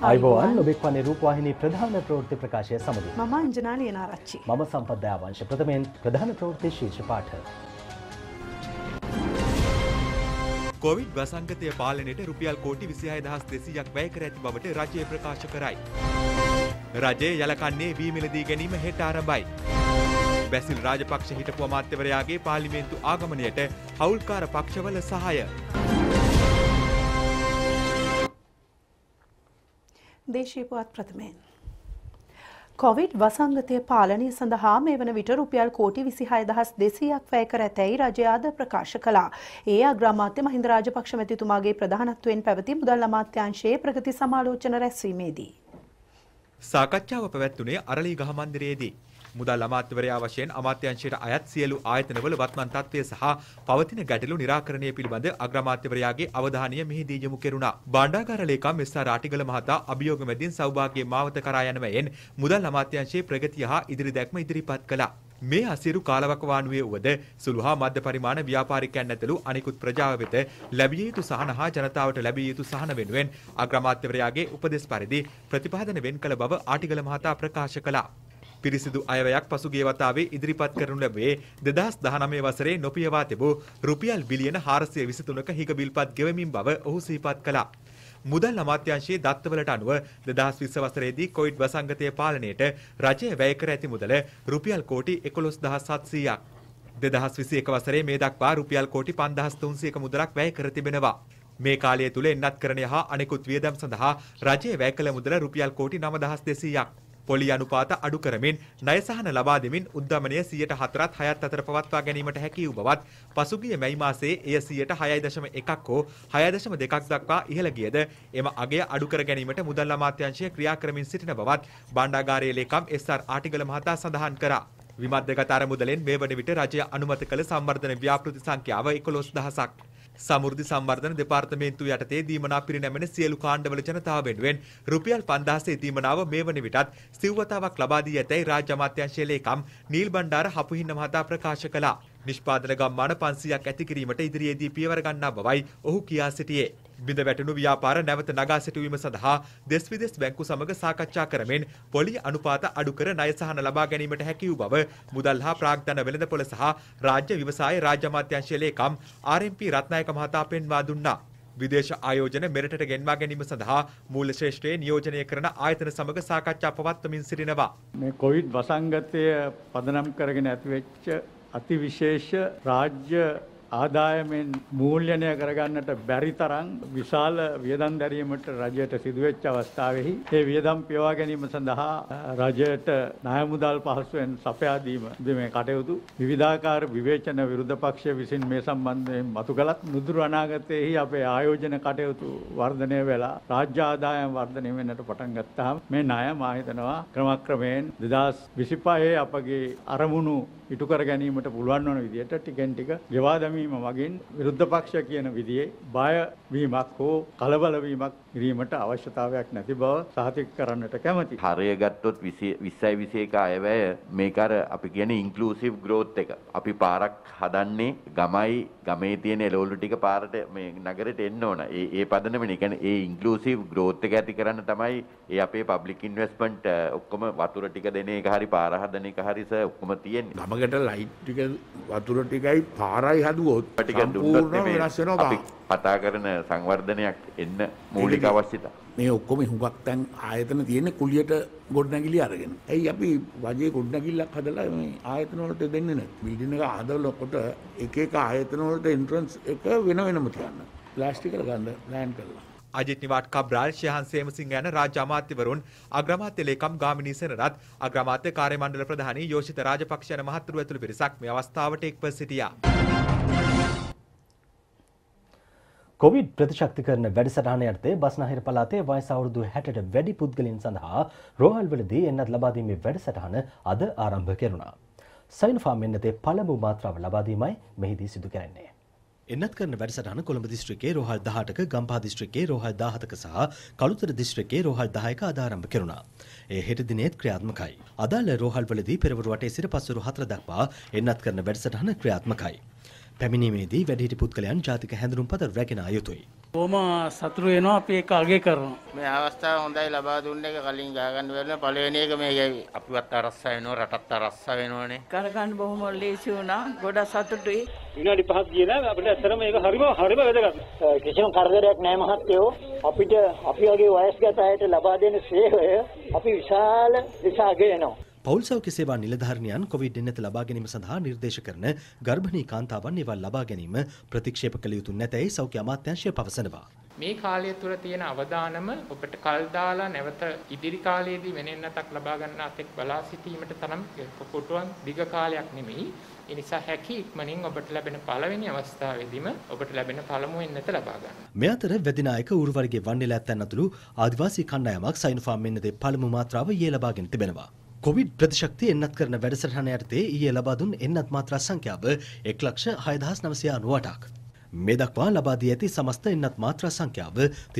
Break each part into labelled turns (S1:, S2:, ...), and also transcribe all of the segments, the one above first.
S1: ආයුබෝවන් ඔබ එක්වන්නේ රූපවාහිනී ප්‍රධාන ප්‍රවෘත්ති ප්‍රකාශය සමගින්.
S2: මම අංජනා ලියනාරච්චි.
S1: මම සම්පත් දයාවංශ. ප්‍රථමයෙන් ප්‍රධාන ප්‍රවෘත්ති ශීර්ෂ පාඨ.
S3: කොවිඩ් වසංගතය පාලනයට රුපියල් කෝටි 26200ක් වැය කර ඇති බවට රජය ප්‍රකාශ කරයි. රජය යලකන්නේ වී මිලදී ගැනීම හෙට ආරම්භයි. බැසිල් රාජපක්ෂ හිටපු අමාත්‍යවරයාගේ පාර්ලිමේන්තු ආගමනයට හවුල්කාර පක්ෂවල සහාය.
S2: දේශීය පුවත් ප්‍රථමයෙන් කොවිඩ් වසංගතය පාලනය සඳහා මේ වන විට රුපියල් කෝටි 26200ක් වැය කර ඇතැයි රජය අද ප්‍රකාශ කළා. ඒ අග්‍රාමාත්‍ය මහින්ද රාජපක්ෂ මැතිතුමාගේ ප්‍රධානත්වයෙන් පැවති මුදල් අමාත්‍යාංශයේ ප්‍රගති සමාලෝචන රැස්වීමේදී
S3: සාකච්ඡාව පැවැත්වුණේ අරලීගහ මන්දිරයේදී. මුදල් අමාත්‍යවරයා වශයෙන් අමාත්‍යාංශයට අයත් සියලු ආයතනවල වත්මන් තත්ත්වය සහ පවතින ගැටලු නිරාකරණය පිළිබඳ අග්‍රාමාත්‍යවරයාගේ අවධානය මෙහිදී යොමු කෙරුණා. භාණ්ඩාගාර ලේකම් එස්.ආර්. ආටිගල මහතා අභියෝග මැදින් සෞභාග්‍ය මාවත කරා යන වැයෙන් මුදල් අමාත්‍යාංශයේ ප්‍රගතිය හා ඉදිරි දැක්ම ඉදිරිපත් කළා. මේ අසිරු කාලවකවානුවේ වුවද සුළු හා මධ්‍ය පරිමාණ ව්‍යාපාරිකයන් ඇතුළු අනිකුත් ප්‍රජාව වෙත ලැබිය යුතු සහන හා ජනතාවට ලැබිය යුතු සහන වෙනුවෙන් අග්‍රාමාත්‍යවරයාගේ උපදෙස් පරිදි ප්‍රතිපාදන වෙන් කළ බව ආටිගල මහතා ප්‍රකාශ කළා. පිරිසිදු අයවැයක් පසුගිය වතාවේ ඉදිරිපත් කරනු ලැබුවේ 2019 වසරේ නොපියවා තිබූ රුපියල් බිලියන 423ක හිග බිල්පත් ගෙවමින් බව ඔහු සිහිපත් කළා. මුදල් අමාත්‍යාංශයේ දත්තවලට අනුව 2020 වසරේදී කොවිඩ් වසංගතය පාලනයට රජය වැය කර ඇති මුදල රුපියල් කෝටි 11700ක්. 2021 වසරේ මේ දක්වා රුපියල් කෝටි 5300ක මුදලක් වැය කර තිබෙනවා. මේ කාලය තුල එන්නත්කරණය හා අනෙකුත් වියදම් සඳහා රජය වැය කළ මුදල රුපියල් කෝටි 9200ක්. පොලි අනුපාත අඩු කරමින් ණය සහන ලබා දෙමින් උද්දමනය 4%ත් 6ත් අතර පවත්වා ගැනීමට හැකි වූ බවත් පසුගිය මැයි මාසයේ එය 6.1% හෝ 6.2ක් දක්වා ඉහළ ගියද එම අගය අඩු කර ගැනීමට මුදල් අමාත්‍යාංශය ක්‍රියා කරමින් සිටින බවත් භාණ්ඩාගාරයේ ලේකම් එස්.ආර්. ආටිගල මහතා සඳහන් කරා. විමර්ශකගත අරමුදලෙන් මේ වන විට රජය අනුමත කළ සංවර්ධන ව්‍යාපෘති සංඛ්‍යාව 11000ක්. සමෘද්ධි සංවර්ධන දෙපාර්තමේන්තුව යටතේ දීමනා පිරිනැමෙන සියලු කාණ්ඩවල ජනතාව වෙනුවෙන් රුපියල් 5000 දීමනාව මේ වන විටත් සිව්වතාවක් ලබා දී ඇතැයි රාජ්‍ය අමාත්‍යාංශයේ ලේකම් නීල් බණ්ඩාර හපුහින්න මහතා ප්‍රකාශ කළා. නිෂ්පාදන ගම්මාන 500ක් ඇති කිරීමට ඉදිරියේදී පියවර ගන්නා බවයි ඔහු කියා සිටියේ. බිඳ වැටුණු ව්‍යාපාර නැවත නගා සිටුවීම සඳහා දෙස් විදෙස් බැංකු සමග සාකච්ඡා කරමින් පොලි අනුපාත අඩු කර ණය සහන ලබා ගැනීමට හැකි වූ බව මුදල් හා ප්‍රාග්ධන වෙළඳපොළ සහ රාජ්‍ය ව්‍යවසාය රාජ්‍ය අමාත්‍යාංශයේ ලේකම් ආර්.එම්.පී. රත්නායක මහතා පෙන්වා දුන්නා. විදේශ ආයෝජන මෙරටට ගෙන්වා ගැනීම සඳහා මූල්‍ය ශ්‍රේෂ්ඨයේ නියෝජනය කරන ආයතන සමග සාකච්ඡා පවත්වමින් සිටිනවා.
S4: මේ කොවිඩ් වසංගතය පදනම් කරගෙන ඇතිවෙච්ච අතිවිශේෂ රාජ්‍ය ආදායමෙන් මූල්‍යණය කරගන්නට බැරි තරම් විශාල වියදම් දැරීමට රජයට සිදුවෙච්ච අවස්ථාවෙහි ඒ වියදම් පියවා ගැනීම සඳහා රජයට ණය මුදල් පහසුවෙන් සපයා දීම මේ කටයුතු විවිධාකාර විවේචන විරුද්ධ පක්ෂ විසින් මේ සම්බන්ධයෙන් මතු කළත් නුදුරු අනාගතයේහි අපේ ආයෝජන කටයුතු වර්ධනය වෙලා රාජ්‍ය ආදායම් වර්ධනය වෙන්නට පටන් ගත්තාම මේ ණය මා හිතනවා ක්‍රමක්‍රමයෙන් 2025 අපගේ අරමුණු ඉටු කර ගැනීමට පුළුවන් වන විදිහට ටිකෙන් ටික ගෙවා දැමීම මගින් විරුද්ධ පක්ෂ කියන විදිහේ බය වීමක් හෝ කලබල වීමක් කිරීමට අවශ්‍යතාවයක් නැති බව සහතික කරන්නට කැමැති.
S5: හරය ගත්තොත් 2021 අයවැය මේක අර අපි කියන්නේ ඉන්ක්ලූසිව් ග්‍රෝත් එක. අපි පාරක් හදන්නේ ගමයි ගමේ තියෙන එළවලු ටික පාරට මේ නගරෙට එන්න ඕන. ඒ පදනමනේ. කියන්නේ ඒ ඉන්ක්ලූසිව් ග්‍රෝත් එක ඇති කරන්න තමයි ඒ අපේ පබ්ලික් ඉන්වෙස්ට්මන්ට් ඔක්කොම වතුර ටික දෙන එක හරි පාර හදන එක හරි ඔක්කොම තියෙන්නේ.
S6: ගමකට ලයිට් ටික වතුර ටිකයි පාරයි හදුවොත් සම්පූර්ණ වෙනස් වෙනවා.
S5: අපි කතා කරන සංවර්ධනයක් එන්න මූලික අවශ්‍යතා.
S6: මේ ඔක්කොම හුඟක් දැන් ආයතන තියෙන්නේ කුලියට ගොඩනැගිලි අරගෙන. ඇයි අපි වජේ ගොඩනැගිල්ලක් හදලා මේ ආයතන වලට දෙන්නේ නැත්නම් බිල්ඩින් එක හදනකොට එක එක ආයතන වලට එන්ට්‍රන්ස් එක වෙන වෙනම තියන්න. ප්ලාස්ටික් එක ගන්න ප්ලෑන් කරලා.
S3: අජිත් නිවාඩ් කබ්‍රාල් ශයහන් සේමසිංහ යන රාජ්‍ය අමාත්‍යවරුන් අග්‍රාමාත්‍ය ලේකම් ගාමිණී සෙනරත් අග්‍රාමාත්‍ය කාර්ය මණ්ඩල ප්‍රධානී යෝෂිත රාජපක්ෂ යන මහත්වරු ඇතුළු පිරිසක් මේ අවස්ථාවට එක්ව සිටියා.
S1: කොවිඩ් ප්‍රතිශක්තිකරණ වැඩසටහන යටතේ බස්නාහිර පළාතේ වයස අවුරුදු 60ට වැඩි පුද්ගලයන් සඳහා රෝහල්වලදී එන්නත් ලබා දීමේ වැඩසටහන අද ආරම්භ කෙරුණා. සයින්ෆාම් එන්නතේ පළමු මාත්‍රාව ලබා දීමයි මෙහිදී සිදු කරන්නේ. එන්නත් කරන වැඩසටහන කොළඹ දිස්ත්‍රික්කයේ රෝහල් 18ක, ගම්පහ දිස්ත්‍රික්කයේ රෝහල් 17ක සහ කළුතර දිස්ත්‍රික්කයේ රෝහල් 10ක අද ආරම්භ කෙරුණා. ඒ හෙට දිනේත් ක්‍රියාත්මකයි. අදාළ රෝහල්වලදී පෙරවරු 8 සිට පස්වරු 4 දක්වා එන්නත් කරන වැඩසටහන ක්‍රියාත්මකයි. පැමිණීමේදී වැඩිහිටි පුද්ගලයන් ජාතික හැඳුනුම්පත රැගෙන යුතුයි.
S7: බොහොම සතුටු වෙනවා අපි ඒක අගය කරනවා.
S8: මේ අවස්ථාව හොඳයි ලබා දුන්න එක කලින් ගාගන්න බැරිනේ පළවෙනි එක මේකයි අපිවත් අරස්සා වෙනවා රටත් අරස්සා වෙනවනේ.
S9: කරගන්න බොහොම ලේසි වුණා. ගොඩක් සතුටුයි.
S10: විනාඩි 5ක් ගියලා අපිට ඇත්තටම මේක හරිම වැදගත්. කිසිම කරදරයක් නැහැ මහත්තයෝ. අපිට අපි වගේ වයස්ගත අයට ලබා දෙන සේවය අපි විශාල අගයනවා.
S1: පෞල් සෞඛ්‍ය සේවා නිලධාරිනියන් කොවිඩ්-19 ලබා ගැනීම සඳහා නිර්දේශ කරන ගර්භණී කාන්තාවන් ඒවා ලබා ගැනීම ප්‍රතික්ෂේප කළ යුතු නැතැයි සෞඛ්‍ය අමාත්‍යාංශය පවසනවා.
S11: මේ කාලය තුළ තියෙන අවදානම ඔබට කල් දාලා නැවත ඉදිරි කාලයේදී වෙනෙන්නතක් ලබා ගන්න අතෙක් බලා සිටීමට තරම් කොටුවන් දිග කාලයක් නෙමෙයි. ඒ නිසා හැකි ඉක්මනින් ඔබට ලැබෙන පළවෙනි අවස්ථාවේදීම ඔබට ලැබෙන පළමු වෙන්නත ලබා ගන්න.
S1: මේ අතර වැදිනායක ඌරු වර්ගයේ වන්නේලා ඇත්තන් අතුළු ආදිවාසී කණ්ඩායමක් සයිනෝෆාම් වෙන්නතේ පළමු මාත්‍රාව ඊයේ ලබාගෙන තිබෙනවා. කොවිඩ් ප්‍රතිශක්තිය එන්නත් කරන වැඩසටහන යටතේ ඊයේ ලබා දුන් එන්නත් මාත්‍රා සංඛ්‍යාව 1,06,998ක්. මේ දක්වා ලබා දී ඇති සමස්ත එන්නත් මාත්‍රා සංඛ්‍යාව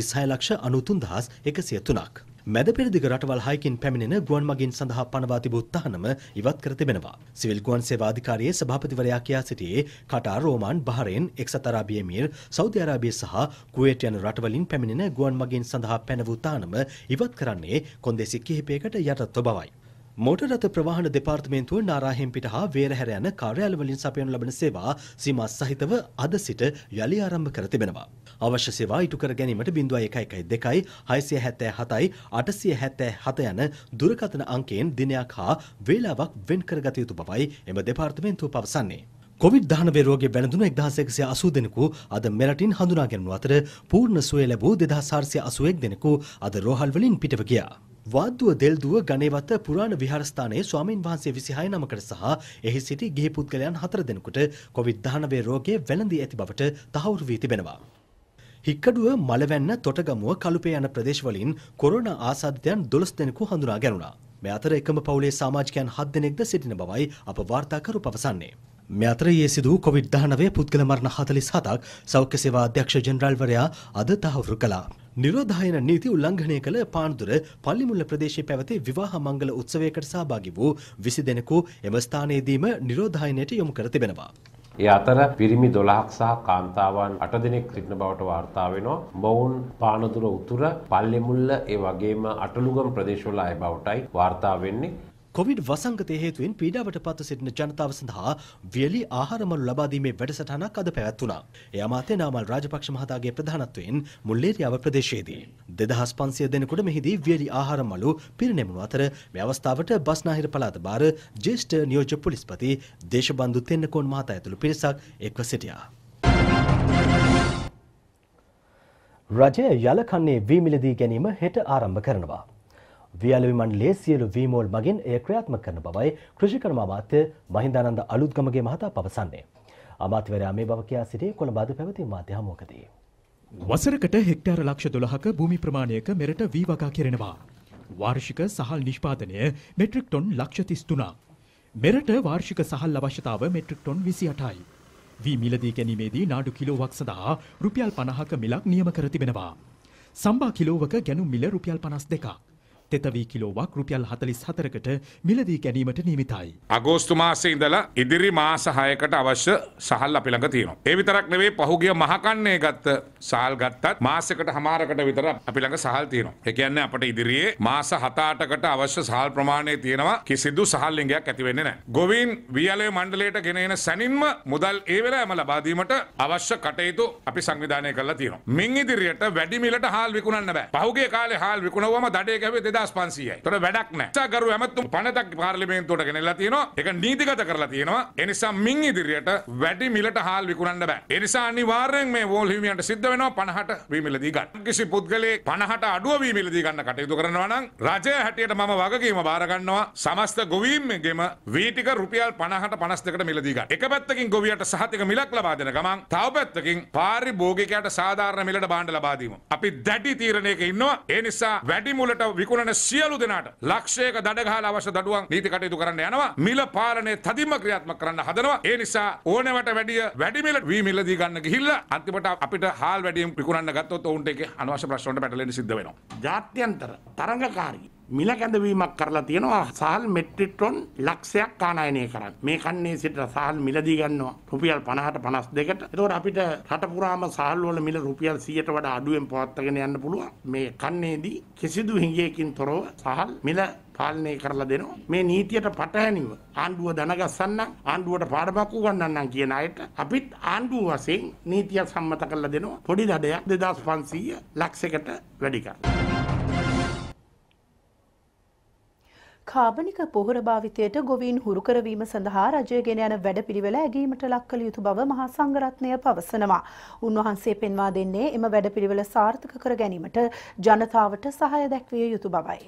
S1: 36,93,103ක්. මැද පෙරදිග රටවල් 6කින් පැමිණෙන ගුවන් මගින් සඳහා පනවා තිබූ තහනම ඉවත් කර තිබෙනවා. සිවිල් ගුවන් සේවා අධිකාරියේ සභාපතිවරයා කියා සිටියේ කටාර්, රෝමාන්, බහරේන්, එක්සත් අරාබිය එමිර්, සෞදි අරාබිය සහ කුවේට් යන රටවලින් පැමිණෙන ගුවන් මගින් සඳහා පැන වූ තහනම ඉවත් කරන්නේ කොන්දේසි කිහිපයකට යටත්ව බවයි. මෝටර් රථ ප්‍රවාහන දෙපාර්තමේන්තුව නාරාහෙම්පිට හා වේරහැර යන කාර්යාලවලින් සපයනු ලබන සේවා සීමා සහිතව අද සිට යළි ආරම්භ කර තිබෙනවා. අවශ්‍ය සේවා ඉටු කර ගැනීමට 0112 677 877 යන දුරකථන අංකයෙන් දිනයක් හා වේලාවක් වෙන් කරගත යුතු බවයි එම දෙපාර්තමේන්තුව පවසන්නේ. කොවිඩ්-19 රෝගය වැළඳුණු 1180 දෙනෙකු අද මෙරටින් හඳුනා ගැනුණු අතර පූර්ණ සුවය ලැබූ 2481 දෙනෙකු අද රෝහල් වලින් පිටව ගියා. වාද්දුව දෙල්දුව ගණේවත පුරාණ විහාරස්ථානයේ ස්වාමීන් වහන්සේ 26 නමකට සහ එහි සිටි ගිහි පුද්ගලයන් 4 දෙනෙකුට කොවිඩ්-19 රෝගය වැළඳී ඇති බවට තහවුරු වී තිබෙනවා. හික්කඩුව, මලවැන්න, තොටගමුව, කළුපේ යන ප්‍රදේශවලින් කොරෝනා ආසාදිතයන් 12 දෙනෙකු හඳුනා ගැනුණා. මේ අතර එකම පවුලේ සමාජිකයන් 7 දෙනෙක්ද සිටින බවයි අප වාර්තාකරු පවසන්නේ. මේ අතර ඊයේ සිදු කොවිඩ්-19 පුද්ගල මරණ 47ක් සෞඛ්‍ය සේවා අධ්‍යක්ෂ ජෙනරාල්වරයා අද තහවුරු කළා. නිරෝධායන නීති උල්ලංඝනය කළ පානදුර පල්ලිමුල්ල ප්‍රදේශයේ පැවති විවාහ මංගල උත්සවයකට සහභාගී වූ 20 දෙනෙකු එම ස්ථානයේදීම නිරෝධායනයට යොමු කර තිබෙනවා.
S12: ඒ අතර පිරිමි 12ක් සහ කාන්තාවන් 8 දෙනෙක් සිටින බවට වාර්තා වෙනවා. මොවුන් පානදුර උතුර පල්ලිමුල්ල ඒ වගේම අටලුගම් ප්‍රදේශවල අය බවටයි වාර්තා වෙන්නේ.
S1: කොවිඩ් වසංගතය හේතුවෙන් පීඩාවට පත්ව සිටින ජනතාව සඳහා වියලි ආහාරමළු ලබා දීමේ වැඩසටහනක් අද පැවැත්වුණා. ඒ අමාත්‍ය නාමල් රාජපක්ෂ මහතාගේ ප්‍රධානත්වයෙන් මුල්ලේරියාව ප්‍රදේශයේදී 2500 දෙනෙකුට මෙහිදී වියලි ආහාරමළු පිරිනැමුණු අතර මේ අවස්ථාවට බස්නාහිර පළාත භාර ජ්‍යෙෂ්ඨ නියෝජ්‍ය පොලිස්පති දේශබන්දු තෙන්නකෝන් මහතා ඇතුළු පිරිසක් එක්ව සිටියා. රජය යලකන්නේ වී මිලදී ගැනීම හෙට ආරම්භ කරනවා. වියලවි මණ්ඩලයේ සියලු වීමෝල් මගින් එය ක්‍රියාත්මක කරන බවයි කෘෂිකර්ම අමාත්‍ය මහින්දානන්ද අලුත්ගමගේ මහතා පවසන්නේ. අමාත්‍යවරයා මේ බව කියා සිටියේ කොළඹ අද පැවති මාධ්‍ය හමුවකදී.
S13: වසරකට හෙක්ටාර ලක්ෂ 12ක භූමි ප්‍රමාණයක මෙරට වී වගා කෙරෙනවා. වාර්ෂික සහල් නිෂ්පාදනය මෙට්‍රික් ටොන් ලක්ෂ 33ක්. මෙරට වාර්ෂික සහල් අවශ්‍යතාව මෙට්‍රික් ටොන් 28යි. වී මිලදී ගැනීමේදී නාඩු කිලෝවක් සඳහා රුපියල් 50ක මිලක් නියම කර තිබෙනවා. සම්බා කිලෝවක ගැනුම් මිල රුපියල් 52ක්. තෙතවී කිලෝවක් රුපියල් 44කට මිලදී ගැනීමට නියමිතයි.
S14: අගෝස්තු මාසයේ ඉඳලා ඉදිරි මාස 6කට අවශ්‍ය සහල් අපි ළඟ තියෙනවා. ඒ විතරක් නෙවෙයි පහුගිය මහකන්නේ ගත්ත සහල් ගත්තත් මාසයකට හමාරකට විතර අපි ළඟ සහල් තියෙනවා. ඒ කියන්නේ අපිට ඉදිරියේ මාස 7-8කට අවශ්‍ය සහල් ප්‍රමාණය තියෙනවා. කිසිදු සහල් ලිංගයක් ඇති වෙන්නේ නැහැ. ගොවීන් වියලේ මණ්ඩලයට ගෙන එන සැනින්ම මුදල් ඒ වෙලාවම ලබා දීමට අවශ්‍ය කටයුතු අපි සංවිධානය කරලා තියෙනවා. මින් ඉදිරියට වැඩි මිලට හාල් විකුණන්න බෑ. පහුගිය කාලේ හාල් විකුණුවම දඩේ ගැහුවේ 2500යි. ඒතර වැඩක් නැහැ. ගරු ඇමතුම් පනතක් පාර්ලිමේන්තුවට ගෙනල්ලා තියෙනවා. ඒක නීතිගත කරලා තියෙනවා. ඒ නිසා මින් ඉදිරියට වැඩි මිලට හාල් විකුණන්න බෑ. ඒ නිසා අනිවාර්යෙන් මේ වෝල් හිමියන්ට සිද්ධ වෙනවා 50ට වී මිලදී ගන්න. කිසි පුද්ගලයෙක් 50ට අඩුව වී මිලදී ගන්න කටයුතු කරනවා නම් රජය හැටියට මම වගකීම බාර ගන්නවා. සමස්ත ගොවීන්ගෙම වී ටික රුපියල් 50ට 52කට මිලදී ගන්න. එක පැත්තකින් ගොවියට සහතික මිලක් ලබා දෙන ගමන් තව පැත්තකින් පාරිභෝගිකයට සාධාරණ මිලට භාණ්ඩ ලබා දීම. අපි දැඩි තීරණයක ඉන්නවා. ඒ නිසා වැඩි මුලට විකුණන සියලු දෙනාට ලක්ෂයක දඩ ගහලා අවශ්‍ය දඩුවම් නීති කටයුතු කරන්න යනවා. මිල පාලනය තදින්ම ක්‍රියාත්මක කරන්න හදනවා. ඒ නිසා ඕනෑමට වැඩි මිල වී මිලදී ගන්න ගිහිල්ලා අන්තිමට අපිට හාල් වැඩියෙන් විකුණන්න ගත්තොත් ඔවුන්ට ඒක අනවශ්‍ය ප්‍රශ්න වලට පැටලෙන්න සිද්ධ වෙනවා.
S6: ජාත්‍යන්තර තරඟකාරී මිල කැඳවීමක් කරලා තියෙනවා සහල් මෙට්‍රික් ටොන් ලක්ෂයක් ආනයනය කරන්න. මේ කන්නේ සිට සහල් මිලදී ගන්නවා රුපියල් 50ට 52ට. ඒතකොට අපිට රට පුරාම සහල් වල මිල රුපියල් 100ට වඩා අඩුවෙන් පවත්වාගෙන යන්න පුළුවන්. මේ කන්නේදී කිසිදු හිඟයකින් තොරව සහල් මිල පාලනය කරලා දෙනවා. මේ නීතියට පටහැනිව ආණ්ඩුව දනගස්සන්න ආණ්ඩුවට පාඩමක් උගන්වන්නම් කියන අයට අපිත් ආණ්ඩුව වශයෙන් නීතිය සම්මත කරලා දෙනවා. පොඩි දඩයක් 2500 ලක්ෂයකට වැඩි කරලා.
S2: කාබනික පොහොර භාවිතයට ගොවීන් හුරු කරවීම සඳහා රජය ගෙන යන වැඩපිළිවෙල ඇගීමට ලක් කළ යුතු බව මහා සංඝරත්නය පවසනවා. උන්වහන්සේ පෙන්වා දෙන්නේ එම වැඩපිළිවෙල සාර්ථක කර ගැනීමට ජනතාවට සහාය දැක්විය යුතු බවයි.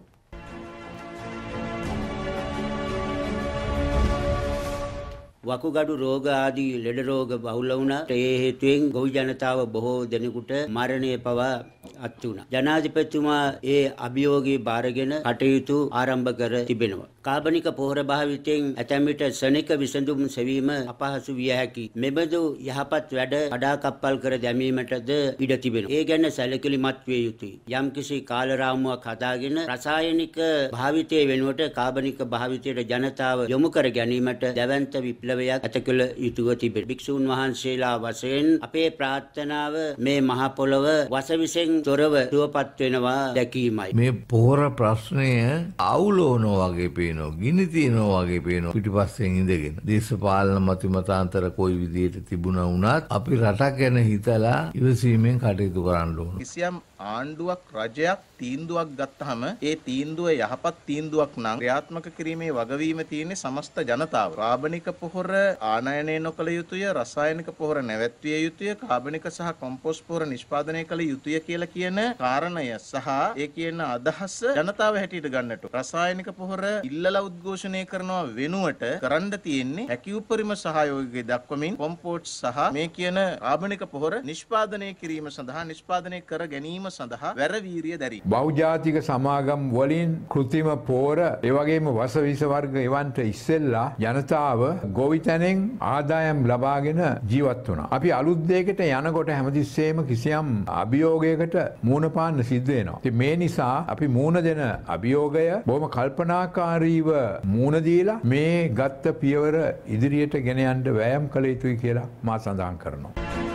S15: වකුගඩු රෝග ආදී ලෙඩ රෝග බහුල වුණා. ඒ හේතුවෙන් ගොවි ජනතාව බොහෝ දෙනෙකුට මරණය පවා අත් වුණා. ජනාධිපතිතුමා ඒ අභියෝගී බාරගෙන කටයුතු ආරම්භ කර තිබෙනවා. කාබනික පොහොර භාවිතයෙන් ඇතැම් විට ශනික විසඳුම් සෙවීම අපහසු විය හැකි. මෙබඳු යහපත් වැඩ කඩාකප්පල් කර දැමීමටද ඉඩ තිබෙනවා. ඒ ගැන සැලකිලිමත් විය යුතුයි. යම්කිසි කාලරාමුවක් හදාගෙන රසායනික භාවිතය වෙනුවට කාබනික භාවිතයට ජනතාව යොමු කර ගැනීමට දැවැන්ත විප්ලවයක් ඇතකළ යුතුව තිබේ. භික්ෂූන් වහන්සේලා වශයෙන් අපේ ප්‍රාර්ථනාව මේ මහ පොළොව වසවිසෙන් තොරව සුවපත් වෙනවා දැකීමයි.
S16: මේ පොහොර ප්‍රශ්නය අවුලෝනවා වගේ පේනවා. ගිනි තියනවා වගේ පේනවා. පිටිපස්සෙන් ඉඳගෙන. දේශපාලන මතිමතාන්තර කොයි විදිහට තිබුණා වුණත් අපි රටක් ගැන හිතලා ඉවසීමෙන් කටයුතු කරන්න ඕන.
S17: කිසියම් ආණ්ඩුවක් රජයක් තීන්දුවක් ගත්තහම ඒ තීන්දුව යහපත් තීන්දුවක් නම් ක්‍රියාත්මක කිරීමේ වගවීම තියෙන්නේ සමස්ත ජනතාව. කාබනික පොහොර ආනයනය නොකළ යුතුය, රසායනික පොහොර නැවැත්විය යුතුය, කාබනික සහ කොම්පෝස්ට් පොහොර නිෂ්පාදනය කළ යුතුය කියලා කියන කාරණය සහ ඒ කියන අදහස ජනතාව හැටියට ගන්නට. රසායනික පොහොර ඉල්ලලා උද්ඝෝෂණය කරනවා වෙනුවට කරන්න තියෙන්නේ හැකි උපරිම සහයෝගය දක්වමින් කොම්පෝස්ට් සහ මේ කියන කාබනික පොහොර නිෂ්පාදනය කිරීම සඳහා නිෂ්පාදනය කර ගැනීම සඳහා වැරවීරිය දැරී.
S18: බෞද්ධාතික සමාගම් වලින් කෘත්‍රිම පෝර ඒ වගේම වසවිස වර්ග එවන්ට ඉස්සෙල්ලා ජනතාව ගොවිතැනෙන් ආදායම් ලබාගෙන ජීවත් වුණා. අපි අලුත් දෙයකට යනකොට හැමතිස්සෙම කිසියම් අභියෝගයකට මුහුණ පාන්න සිද්ධ වෙනවා. ඉතින් මේ නිසා අපි මුහුණ දෙන අභියෝගය බොහොම කල්පනාකාරීව මුහුණ දීලා මේ ගත්ත පියවර ඉදිරියට ගෙන යන්න වෑයම් කළ යුතුයි කියලා මා සඳහන් කරනවා.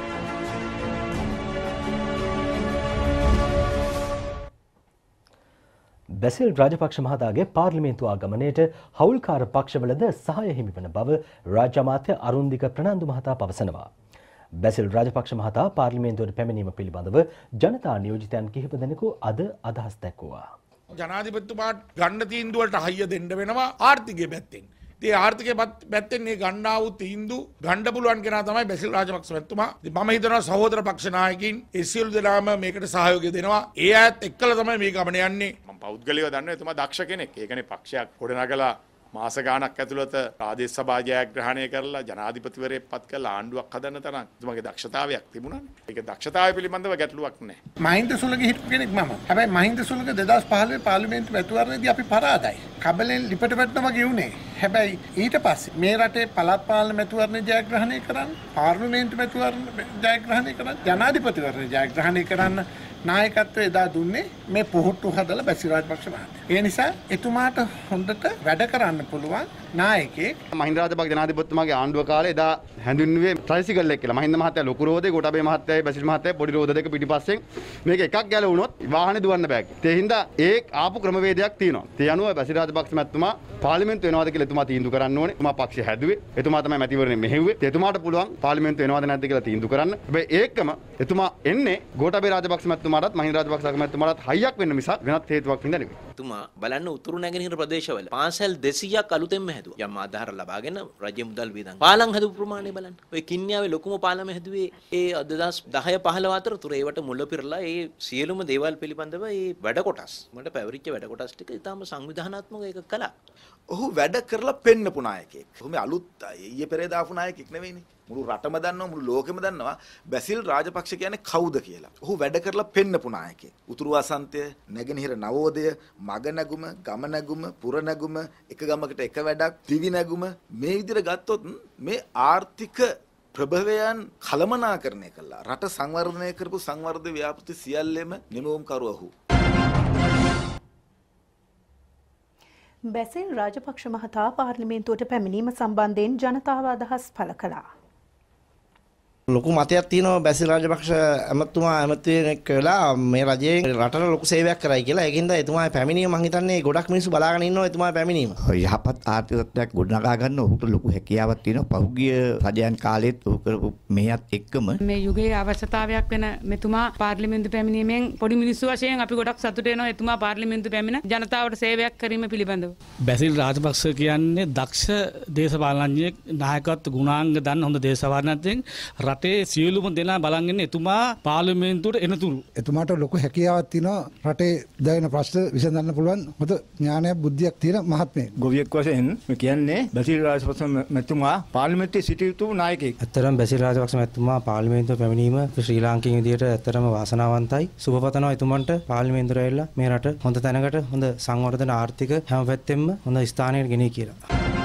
S1: බැසිල් රාජපක්ෂ මහතාගේ පාර්ලිමේන්තු ආගමනයට හවුල්කාර පක්ෂවලද සහාය හිමිවන බව රාජ්‍ය අමාත්‍ය අරුන්දික ප්‍රනාන්දු මහතා පවසනවා. බැසිල් රාජපක්ෂ මහතා පාර්ලිමේන්තුවට පැමිණීම පිළිබඳව ජනතා නියෝජිතයන් කිහිප දෙනෙකු අද අදහස් දැක්වුවා.
S14: ජනාධිපතිතුමාට ගන්න තීන්දුවලට හයිය දෙන්න වෙනවා ආර්ථිකය පැත්තෙන්. ඒ ආර්ථිකය පැත්තෙන් මේ ගන්නා වූ තීන්දුව ගන්න පුළුවන් කෙනා තමයි බැසිල් රාජපක්ෂ මහත්මයා. මම හිතනවා සහෝදර පක්ෂ නායකින් ඒ සියලු දෙනාම මේකට සහයෝගය දෙනවා. ඒ අයත් එක්කලා තමයි මේ ගමන යන්නේ. මම පෞද්ගලිකව දන්නවා එතුමා දක්ෂ කෙනෙක්. ඒකනේ පක්ෂයක් ගොඩනගලා මාස ගාණක් ඇතුළත ප්‍රාදේශ සභා ජයග්‍රහණය කරලා ජනාධිපතිවරයෙක් පත් කරලා ආණ්ඩුවක් හදන්න තරම් එතුමාගේ දක්ෂතාවයක් තිබුණානේ. ඒක දක්ෂතාවය පිළිබඳව ගැටලුවක් නැහැ.
S19: මහින්ද සුලග හිටපු කෙනෙක් මම. හැබැයි මහින්ද සුලග 2015 පාර්ලිමේන්තු මැතිවරණයේදී අපි පරාදයි. කබලෙන් ලිපට වැටෙනවා වගේ වුණේ. හැබැයි ඊට පස්සේ මේ රටේ පළාත් පාලන මැතිවරණ ජයග්‍රහණය කරන්න, පාර්ලිමේන්තු මැතිවරණ ජයග්‍රහණය කරන්න, ජනාධිපතිවරණ ජයග්‍රහණය කරන්න නායකත්වය එදා දුන්නේ මේ පොහොට්ටු හදලා බැසිල් රාජපක්ෂ මහතා. ඒ නිසා එතුමාට හොඳට වැඩ කරන්න පුළුවන් නායකයෙක්.
S20: මහින්ද රාජපක්ෂ ජනාධිපතිතුමාගේ ආණ්ඩුව කාලේ එදා හැඳින්වුවේ ට්‍රයිසිකල් එක කියලා. මහින්ද මහත්තයා ලොකු රෝදේ, ගෝඨාභය මහත්තයායි බැසිල් මහත්තයායි පොඩි රෝද දෙක පිටිපස්සෙන් මේක එකක් ගැලවුණොත් වාහනේ දුවන්න බෑ. ඒ හින්දා ඒ ආපු ක්‍රමවේදයක් තියෙනවා. ඒ අනුව බැසිල් රාජපක්ෂ මහත්මයා පාර්ලිමේන්තු වෙනවාද කියලා එතුමා තීන්දුව කරන්න ඕනේ. එතුමා පක්ෂය හැදුවේ. එතුමා තමයි මැතිවරණය මෙහෙව්වේ. එතුමාට පුළුවන් පාර්ලිමේන්තු වෙනවාද නැද්ද කියලා තීන්දුව කරන්න. හැබැයි ඒකම එතුමා එන්නේ ගෝඨාභය රාජපක්ෂ මහත්මයාටත් මහින්ද රාජපක්ෂ මහත්මයාටත් හයියක් වෙන්න මිසක් වෙනත් හේතුවක් හින්දා නෙවෙයි.
S21: එතුමා බලන්න උතුරු නැගෙනහිර ප්‍රදේශවල පාසල් 200ක් අලුතෙන්ම හැදුවා. යම් ආධාර ලබාගෙන රජ්‍ය මුදල් වියදම්. පාලම් හදපු ප්‍රමාණය බලන්න. ඔය කින්නියාවේ ලොකුම පාලම හැදුවේ ඒ 2010 15 අතරතුර ඒවට මුල පිරලා ඒ සියලුම දේවල් පිළිබඳව ඒ වැඩ කොටස් මට පැවරිච්ච වැඩ කොටස් ටික ඉතාම සංවිධානාත්මකව ඒක කළා.
S22: ඔහු වැඩ කරලා පෙන්නපු නායකයෙක්. ඔහු මේ අලුත් ඊයේ පෙරේදා ආපු නායකයෙක් නෙවෙයිනේ. මුළු රටම දන්නවා, මුළු ලෝකෙම දන්නවා බැසිල් රාජපක්ෂ කියන්නේ කවුද කියලා. ඔහු වැඩ කරලා පෙන්නපු නායකයෙක්. උතුරු වසන්තය, නැගෙනහිර නවෝදය, මග නැගුම, ගම නැගුම, පුර නැගුම, එක ගමකට එක වැඩක්, දිවි නැගුම මේ විදිහට ගත්තොත් මේ ආර්ථික ප්‍රභවයන් කළමනාකරණය කළා. රට සංවර්ධනය කරපු සංවර්ධ ව්‍යාපෘති සියල්ලෙම නිමවුම් කරු ඔහු.
S2: බැසිල් රාජපක්ෂ මහතා පාර්ලිමේන්තුවට පැමිණීම සම්බන්ධයෙන් ජනතාව අදහස් පළ කළා.
S4: ලොකු මතයක් තියෙනවා බැසිල් රාජපක්ෂ ඇමතුමා ඇමති වෙලා මේ රජයේ රටට ලොකු සේවයක් කරයි කියලා. ඒකින්ද එතුමාගේ පැමිණීම මම හිතන්නේ ගොඩක් මිනිස්සු බලාගෙන ඉන්නවා එතුමාගේ පැමිණීම.
S5: යහපත් ආර්ථික තත්ත්වයක් ගොඩනගා ගන්න ඔහුට ලොකු හැකියාවක් තියෙනවා. පහුගිය රජයන් කාලෙත් ඔහු කරපු මේත් එක්කම
S23: මේ යුගයේ අවශ්‍යතාවයක් වෙන මෙතුමා පාර්ලිමේන්තු පැමිණීමෙන් පොඩි මිනිස්සු වශයෙන් අපි ගොඩක් සතුටු වෙනවා එතුමා පාර්ලිමේන්තු පැමිණ ජනතාවට සේවයක් කිරීම පිළිබඳව.
S7: බැසිල් රාජපක්ෂ කියන්නේ දක්ෂ දේශපාලනඥයෙක්, නායකත්ව ගුණාංග දන්න හොඳ දේශපාලනඥයෙක්. රටේ සියලුම දෙනා බලන් ඉන්නේ එතුමා පාර්ලිමේන්තුවට එනතුරු.
S24: එතුමාට ලොකු හැකියාවක් තියෙනවා රටේ දැනෙන ප්‍රශ්න විසඳන්න පුළුවන් හොඳ ඥානයක් බුද්ධියක් තියෙන මහත්මයෙක්.
S25: ගොවියෙක් වශයෙන් කියන්නේ බැසිල් රාජපක්ෂ මැතිතුමා පාර්ලිමේන්තුවේ සිටිය යුතු නායකයෙක්.
S26: ඇත්තරම් බැසිල් රාජපක්ෂ මැතිතුමා පාර්ලිමේන්තුවට පැමිණීම ශ්‍රී ලාංකික විදියට ඇත්තරම වාසනාවන්තයි. සුබපතනවා එතුමන්ට පාර්ලිමේන්තුවට ඇවිල්ලා මේ රට හොඳ තැනකට හොඳ සංවර්ධන ආර්ථික හැම පැත්තෙම හොඳ ස්ථානයකට ගෙනී කියලා.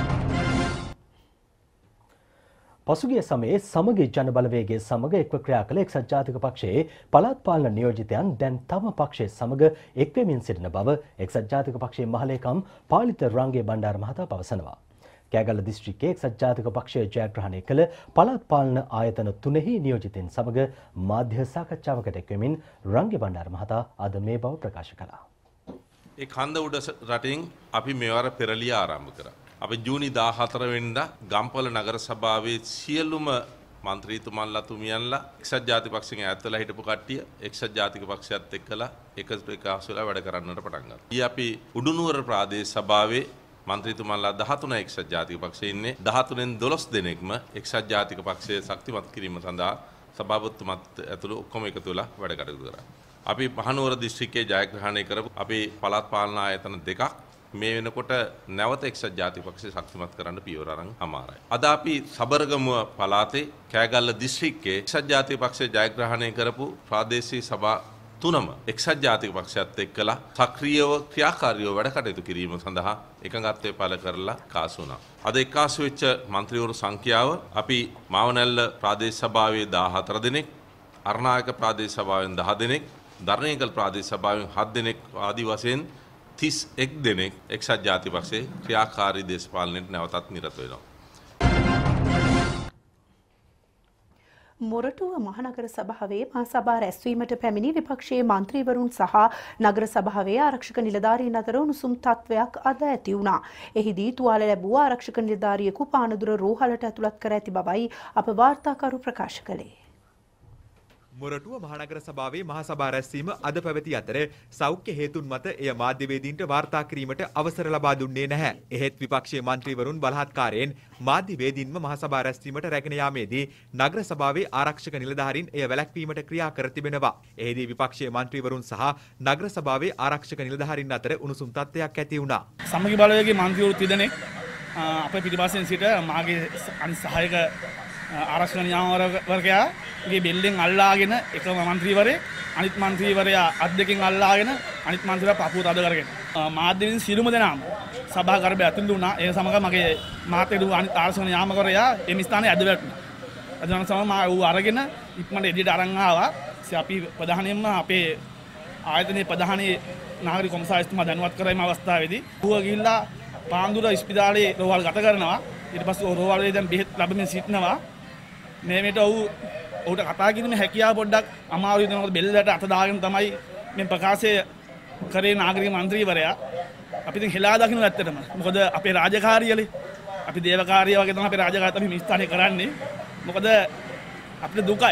S1: පසුගිය සමයේ සමගි ජන බලවේගයේ සමග එක්ව ක්‍රියා කළ එක්සත් ජාතික පක්ෂයේ පළාත් පාලන නියෝජිතයන් දැන් තම පක්ෂයේ සමග එක්වෙමින් සිටින බව එක්සත් ජාතික පක්ෂයේ මහලේකම් පාලිත රංගේ බණ්ඩාර මහතා පවසනවා. කෑගල්ල දිස්ත්‍රික්කයේ එක්සත් ජාතික පක්ෂය ජයග්‍රහණය කළ පළාත් පාලන ආයතන තුනෙහි නියෝජිතයින් සමග මාධ්‍ය සාකච්ඡාවකට එක්වෙමින් රංගේ බණ්ඩාර මහතා අද මේ බව ප්‍රකාශ කළා.
S27: ඒ කන්ද උඩ රටින් අපි මෙවර පෙරලිය ආරම්භ කරා. අපි ජූනි 14 වෙනිදා ගම්පොළ නගර සභාවේ සියලුම මන්ත්‍රීතුමන්ලා තුමියන්ලා එක්සත් ජාතික පක්ෂයෙන් ඈත් වෙලා හිටපු කට්ටිය එක්සත් ජාතික පක්ෂයත් එක්කලා එකතු වෙලා වැඩ කරන්නට පටන් ගත්තා. ඊ අපි උඩුනුවර ප්‍රාදේශ සභාවේ මන්ත්‍රීතුමන්ලා 13 එක්සත් ජාතික පක්ෂයේ ඉන්නේ 13න් 12 දෙනෙක්ම එක්සත් ජාතික පක්ෂය ශක්තිමත් කිරීම සඳහා සභාපතිතුමත් ඇතුළු ඔක්කොම එකතු වෙලා වැඩ කටයුතු කරා. අපි මහනුවර දිස්ත්‍රික්කයේ ජයග්‍රහණය කරපු අපේ පළාත් පාලන ආයතන දෙකක් මේ වෙනකොට නැවත එක්සත් ජාතික පක්ෂය ශක්තිමත් කරන්න පියවර අරන් අමාරයි. අද අපි සබරගමුව පළාතේ කෑගල්ල දිස්ත්‍රික්කයේ එක්සත් ජාතික පක්ෂය ජයග්‍රහණය කරපු ප්‍රාදේශීය සභා තුනම එක්සත් ජාතික පක්ෂයත් එක්කලා සක්‍රියව ක්‍රියාකාරීව වැඩ කටයුතු කිරීම සඳහා එකඟත්වය පළ කරලා කාසු වුණා. අද එක්කාසු වෙච්ච මන්ත්‍රීවරු සංඛ්‍යාව අපි මාවනැල්ල ප්‍රාදේශ සභාවේ 14 දෙනෙක්, අරණායක ප්‍රාදේශ සභාවෙන් 10 දෙනෙක්, දරණේගල් ප්‍රාදේශ සභාවෙන් 7 දෙනෙක් ආදි වශයෙන් 31 දෙනෙක් එක්සත් ජාතික පක්ෂයේ ක්‍රියාකාරී දේශපාලනයට නැවතත් නිරත වෙනවා.
S2: මොරටුව මහනගර සභාවේ මහසභා රැස්වීමට පැමිණි විපක්ෂයේ මන්ත්‍රීවරුන් සහ නගර සභාවේ ආරක්ෂක නිලධාරීන් අතර උණුසුම් තත්වයක් අද ඇති වුණා. එහිදී තුවාල ලැබූ ආරක්ෂක නිලධාරියෙකු පානදුර රෝහලට ඇතුළත් කර ඇති බවයි අප වාර්තාකරු ප්‍රකාශ කළේ.
S3: මොරටුව මහනගර සභාවේ මහසභා රැස්වීම අද පැවති අතර සෞඛ්‍ය හේතුන් මත එය මාධ්‍යවේදීන්ට වාර්තා කිරීමට අවසර ලබා දුන්නේ නැහැ. එහෙත් විපක්ෂයේ මන්ත්‍රීවරුන් බලහත්කාරයෙන් මාධ්‍යවේදීන්ව මහසභා රැස්වීමට රැගෙන යාමේදී නගර සභාවේ ආරක්ෂක නිලධාරීන් එය වැළැක්වීමට ක්‍රියා කර තිබෙනවා. එෙහිදී විපක්ෂයේ මන්ත්‍රීවරුන් සහ නගර සභාවේ ආරක්ෂක නිලධාරීන් අතර උණුසුම් තත්ත්වයක් ඇති වුණා.
S7: සමගි බලවේගයේ මන්ත්‍රීවරු 3 දෙනෙක් අපේ පිටිපස්සෙන් සිට මාගේ අනිත් සහායක ආරක්ෂක නියාමවරයාගේ බෙල්ලෙන් අල්ලාගෙන එකම මන්ත්‍රීවරයෙක් අනිත් මන්ත්‍රීවරයා අත් දෙකෙන් අල්ලාගෙන අනිත් මන්ත්‍රීවරයා පපුව තද කරගෙන මාධ්‍යවේදීන් සියලුම දෙනාම සභා කරබේ ඇතුළු වුණා. ඒ සමග මගේ මාතේදු අනිත් ආරක්ෂක නියාමකවරයා එම ස්ථානයේ ඇද වැටුණා. අදන සමග මා ඌ අරගෙන ඉක්මනට එළියට අරන් ආවා. අපි ප්‍රධානියෙන්ම අපේ ආයතනයේ ප්‍රධානී නාගරික කොමසාරිස්තුමා දැනුවත් කරයිම අවස්ථාවේදී ඌව ගිහිල්ලා පාන්දුර ඉස්පිතාලේ රෝහල් ගත කරනවා. ඊට පස්සේ රෝහලේ දැන් බෙහෙත් ලැබෙමින් සිටිනවා. මේකට ඔහුට කතා කිරීමේ හැකියාව පොඩ්ඩක් අමාරුයි. මොකද බෙල්ලට අත දාගෙන තමයි මේ ප්‍රකාශය කරේ නාගරික මන්ත්‍රීවරයා. අපි ඉතින් හෙලා දකින්න ඇත්තටම. මොකද අපේ රාජකාරියලේ අපි දේවකාරිය වගේ තමයි අපේ රාජකාරියත් අපි මේ ස්ථානේ කරන්නේ. මොකද අපිට දුකයි.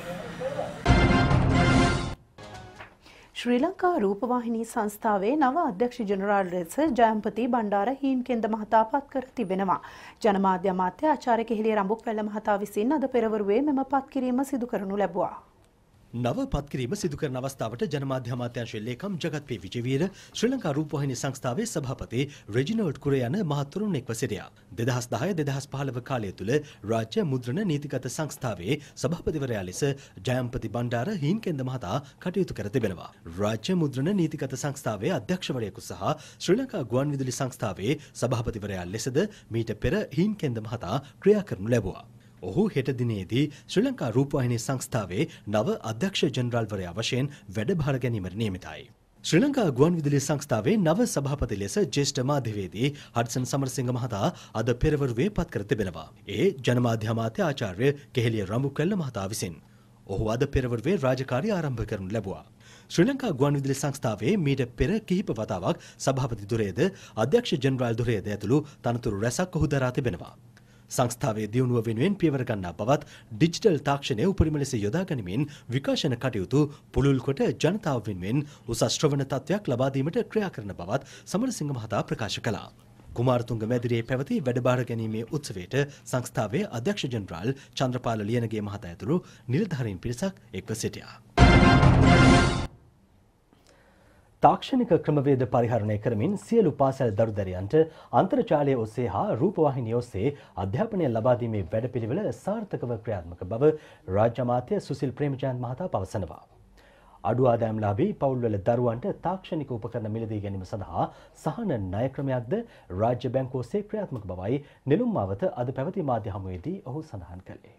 S2: ශ්‍රී ලංකා රූපවාහිනී සංස්ථාවේ නව අධ්‍යක්ෂ ජෙනරාල් ලෙස ජයම්පති බණ්ඩාර හීන්කෙන්ද මහතා පත් කර තිබෙනවා. ජනමාධ්‍ය අමාත්‍ය ආචාර්ය කෙහෙලිය රඹුක්වැල්ල මහතා විසින් අද පෙරවරුවේ මෙම පත්කිරීම සිදු කරනු ලැබුවා.
S1: නව පත්කිරීම සිදු කරන අවස්ථාවට ජනමාධ්‍ය අමාත්‍යාංශයේ ලේකම් ජගත් පී විජේවීර ශ්‍රී ලංකා රූපවාහිනී සංස්ථාවේ සභාපති රෙජිනෝඩ් කුර යන මහතුරුන් එක්ව සිටියා. 2010-2015 කාලය තුල රාජ්‍ය මුද්‍රණ නීතිගත සංස්ථාවේ සභාපතිවරයා ලෙස ජයම්පති බණ්ඩාර හීන්කෙන්ද මහතා කටයුතු කර තිබෙනවා. රාජ්‍ය මුද්‍රණ නීතිගත සංස්ථාවේ අධ්‍යක්ෂවරයෙකු සහ ශ්‍රී ලංකා ගුවන්විදුලි සංස්ථාවේ සභාපතිවරයා ලෙසද මීට පෙර හීන්කෙන්ද මහතා ක්‍රියා කරනු ලැබුවා. ඔහු හෙට දිනේදී ශ්‍රී ලංකා රූපවාහිනී සංස්ථාවේ නව අධ්‍යක්ෂ ජෙනරාල්වරයා වශයෙන් වැඩභාර ගැනීමට නියමිතයි. ශ්‍රී ලංකා ගුවන්විදුලි සංස්ථාවේ නව සභාපති ලෙස ජ්‍යෙෂ්ඨ මාධ්‍යවේදී හඩ්සන් සමරසිංහ මහතා අද පෙරවරුවේ පත් කර තිබෙනවා. ඒ ජනමාධ්‍ය අමාත්‍ය ආචාර්ය කෙහෙලිය රඹුකැල්ල මහතා විසින්. ඔහු අද පෙරවරුවේ රාජකාරී ආරම්භ කරනු ලැබුවා. ශ්‍රී ලංකා ගුවන්විදුලි සංස්ථාවේ මීට පෙර කිහිප වතාවක් සභාපති ධුරයේද අධ්‍යක්ෂ ජෙනරාල් ධුරයේද ඇතුළු තනතුරු රැසක් ඔහු දරා තිබෙනවා. සංස්ථාවේ දියුණුව වෙනුවෙන් පියවර ගන්නා බවත් ඩිජිටල් තාක්ෂණය උපරිම ලෙස යොදා ගනිමින් විකාශන කටයුතු පුළුල් කොට ජනතාව වෙනුවෙන් උසස් ශ්‍රවණ තත්ත්වයක් ලබා දීමට ක්‍රියා කරන බවත් සමරසිංහ මහතා ප්‍රකාශ කළා. කුමාරතුංග මැදිරියේ පැවති වැඩබාර ගැනීමේ උත්සවයට සංස්ථාවේ අධ්‍යක්ෂ ජෙනරාල් චන්ද්‍රපාල ලියනගේ මහතා ඇතුළු නිලධාරීන් පිරිසක් එක්ව සිටියා. තාක්ෂණික ක්‍රමවේද පරිහරණය කරමින් සියලු පාසල් දරුදැරියන්ට අන්තර්ජාලය ඔස්සේ හා රූපවාහිනිය ඔස්සේ අධ්‍යාපනය ලබා දීමේ වැඩපිළිවෙල සාර්ථකව ක්‍රියාත්මක බව රාජ්‍ය අමාත්‍ය සුසිල් ප්‍රේමචන්ද් මහතා පවසනවා. අඩු ආදායම්ලාභී පවුල්වල දරුවන්ට තාක්ෂණික උපකරණ මිලදී ගැනීම සඳහා සහන ණය ක්‍රමයක්ද රාජ්‍ය බැංකුව ඔස්සේ ක්‍රියාත්මක බවයි නෙළුම් මාවත අද පැවති මාධ්‍ය හමුවේදී ඔහු සඳහන් කළේ.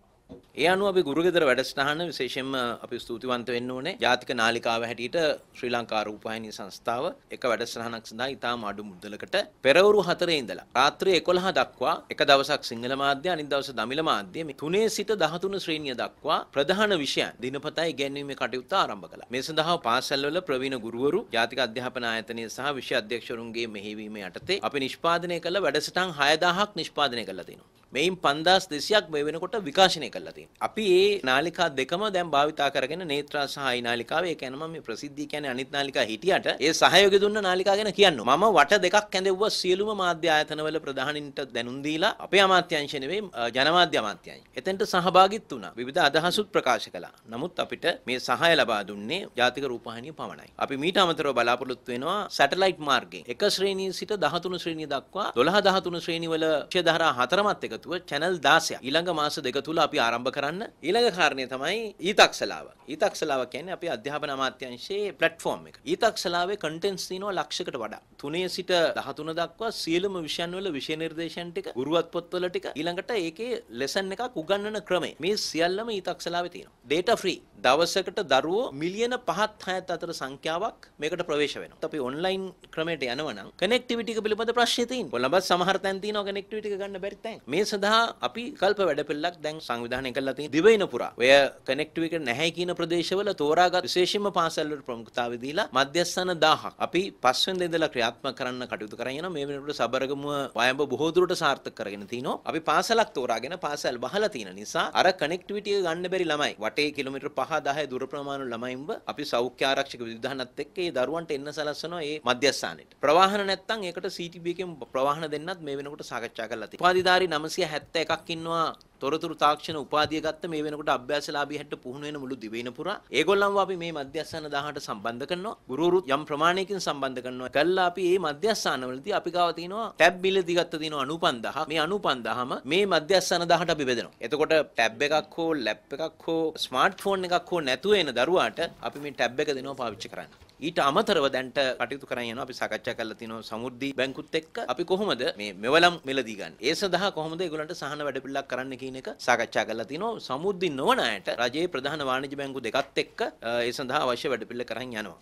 S21: ඒ අනුව අපි ගුරුගෙදර වැඩසටහන විශේෂයෙන්ම අපි ස්තුතිවන්ත වෙන්න ඕනේ. ජාතික නාලිකාව හැටියට ශ්‍රී ලංකා රූපවාහිනී සංස්ථාව එක වැඩසටහනක් සඳහා ඉතාම අඩු මුදලකට පෙරවරු 4 ඉඳලා රාත්‍රී 11 දක්වා එක දවසක් සිංහල මාධ්‍ය අනිත් දවස දමිළ මාධ්‍ය මේ 3 සිට 13 ශ්‍රේණිය දක්වා ප්‍රධාන විෂයන් දිනපතා ඉගැන්වීමේ කටයුත්ත ආරම්භ කළා. මේ සඳහා පාසල්වල ප්‍රවීණ ගුරුවරු, ජාතික අධ්‍යාපන ආයතනයේ සහ විෂය අධ්‍යක්ෂවරුන්ගේ මෙහෙයවීම යටතේ අපි නිෂ්පාදනය කළ වැඩසටහන් 6000ක් නිෂ්පාදනය කළා තියෙනවා. මෙයින් 5200ක් මේ වෙනකොට විකාශනය කළා තියෙනවා. අපි මේ නාලිකා දෙකම දැන් භාවිතා කරගෙන නේත්‍රා සහ ඒ නාලිකාව ඒ කියන්නේ මම මේ ප්‍රසිද්ධිය කියන්නේ අනිත් නාලිකා හිටියට ඒ සහයෝගය දුන්න නාලිකා ගැන කියන්නවා. මම වට දෙකක් ඇඳෙව්වා සියලුම මාධ්‍ය ආයතනවල ප්‍රධානින්ට දැනුම් දීලා අපේ අමාත්‍යාංශ නෙවෙයි ජනමාධ්‍ය අමාත්‍යාංශ. එතෙන්ට සහභාගීත් වුණා. විවිධ අදහසුත් ප්‍රකාශ කළා. නමුත් අපිට මේ සහාය ලබා දුන්නේ ජාතික රූපවාහිනිය පමණයි. අපි මීට අමතරව බලාපොරොත්තු වෙනවා සැටලයිට් මාර්ගයෙන් එක ශ්‍රේණිය සිට 13 ශ්‍රේණිය දක්වා 12 13 ශ්‍රේණිවල විෂය ධාරා 4ත් එකතුව channel 16ක් ඊළඟ මාස දෙක තුල අපි ආරම්භ කරන්න. ඊළඟ කාරණය තමයි ඊතක්ෂලාව. ඊතක්ෂලාව කියන්නේ අපේ අධ්‍යාපන අමාත්‍යාංශයේ ප්ලැට්ෆෝම් එක. ඊතක්ෂලාවේ කන්ටෙන්ට්ස් තියෙනවා ලක්ෂයකට වඩා. 3 සිට 13 දක්වා සියලුම විෂයන් වල විෂය නිර්දේශන ටික, ගුරුවත් පොත්වල ටික, ඊළඟට ඒකේ ලෙසන් එකක් උගන්වන ක්‍රමය. මේ සියල්ලම ඊතක්ෂලාවේ තියෙනවා. data free. දවසකට දරුවෝ මිලියන 5ත් 6ත් අතර සංඛ්‍යාවක් මේකට ප්‍රවේශ වෙනවා. අපි ඔන්ලයින් ක්‍රමයට යනවා නම් කනෙක්ටිවිටි එක පිළිබඳ ප්‍රශ්න තියෙනවා. කොළඹ සමහර තැන් තියෙනවා කනෙක්ටිවිටි එක ගන්න බැරි තැන්. මේ සඳහා අපි කල්ප වැඩපිළිවෙලක් දැන් සංවිධානය කරලා තියෙනවා. දිවයින පුරා ඔය කනෙක්ටිවිටි එක නැහැ කියන ප්‍රදේශවල තෝරාගත් විශේෂයෙන්ම පාසල් වල ප්‍රමුඛතාවය දීලා මධ්‍යස්ථාන 1000ක් අපි 5 වෙනිදා ඉඳලා ක්‍රියාත්මක කරන්න කටයුතු කරගෙන යනවා. මේ වෙනකොට සබරගමුව වයඹ බොහෝ දුරට සාර්ථක කරගෙන තිනවා. අපි පාසලක් තෝරාගෙන පාසල් බහලා තියෙන නිසා අර කනෙක්ටිවිටි එක ගන්න බැරි ළමයි වටේ කිලෝමීටර් 5-10 දුර ප්‍රමාණ ළමයින්ව අපි සෞඛ්‍ය ආරක්ෂක විධානත් එක්ක ඒ දරුවන්ට එන්න සලස්වනවා ඒ මධ්‍යස්ථානෙට. ප්‍රවාහන නැත්තම් ඒකට CTB එකෙන් ප්‍රවාහන දෙන්නත් මේ වෙනකොට සාකච්ඡා කරලා තියෙනවා. උපාධිධාරී 971ක් ඉන්නවා තොරතුරු තාක්ෂණ උපාධිය ගත්ත මේ වෙනකොට අභ්‍යාසලාභී හැට පුහුණු වෙන මුළු දිවයින පුරා ඒගොල්ලන්ව අපි මේ මධ්‍යස්ථාන 18ට සම්බන්ධ කරනවා. ගුරුවරුත් යම් ප්‍රමාණයකින් සම්බන්ධ කරනවා. කළා අපි මේ මධ්‍යස්ථානවලදී අපි ගාව තියෙනවා ටැබ් මිලදී ගත්ත තියෙනවා 95000ක්. මේ 95000ම මේ මධ්‍යස්ථාන 18ට අපි බෙදනවා. එතකොට ටැබ් එකක් හෝ ලැප් එකක් හෝ ස්මාර්ට්ෆෝන් එකක් හෝ නැතුව එන දරුවාට අපි මේ ටැබ් එක දෙනවා පාවිච්චි කරන්න. ඊට අමතරව දැන්ට කටයුතු කරන් යනවා. අපි සාකච්ඡා කරලා තිනවා සමෘද්ධි බැංකුත් එක්ක අපි කොහොමද මේ මෙවලම් මිලදී ගන්න. ඒ සඳහා කොහොමද ඒගොල්ලන්ට සහන වැඩපිළිවෙලක් කරන්න කියන එක සාකච්ඡා කරලා තිනවා. සමෘද්ධි නොවන අයට රජයේ ප්‍රධාන වාණිජ්‍ය බැංකු දෙකත් එක්ක ඒ සඳහා අවශ්‍ය වැඩපිළිවෙල කරන් යනවා.